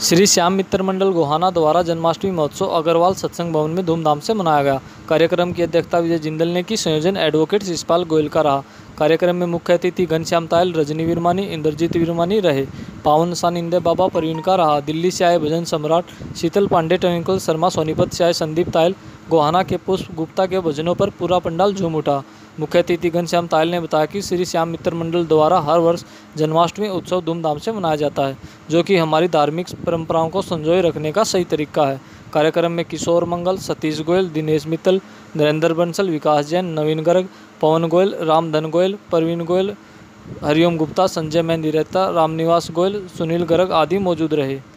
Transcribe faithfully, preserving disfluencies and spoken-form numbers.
श्री श्याम मित्र मंडल गोहाना द्वारा जन्माष्टमी महोत्सव अग्रवाल सत्संग भवन में धूमधाम से मनाया गया। कार्यक्रम की अध्यक्षता विजय जिंदल ने की। संयोजन एडवोकेट शिषपाल गोयल का रहा। कार्यक्रम में मुख्य अतिथि घनश्याम तायल, रजनी विरमानी, इंद्रजीत विरमानी रहे। पावन सानिंदे बाबा परवीन का रहा। दिल्ली से आए भजन सम्राट शीतल पांडे, ट्विंकल शर्मा, सोनीपत से आए संदीप तायल, गोहाना के पुष्प गुप्ता के भजनों पर पूरा पंडाल झूम उठा। मुख्य अतिथि घनश्याम तायल ने बताया कि श्री श्याम मित्र मंडल द्वारा हर वर्ष जन्माष्टमी उत्सव धूमधाम से मनाया जाता है, जो कि हमारी धार्मिक परंपराओं को संजोए रखने का सही तरीका है। कार्यक्रम में किशोर मंगल, सतीश गोयल, दिनेश मित्तल, नरेंद्र बंसल, विकास जैन, नवीन गर्ग, पवन गोयल, रामधन गोयल, परवीन गोयल, हरिओम गुप्ता, संजय मेहंदी रहता, रामनिवास गोयल, सुनील गर्ग आदि मौजूद रहे।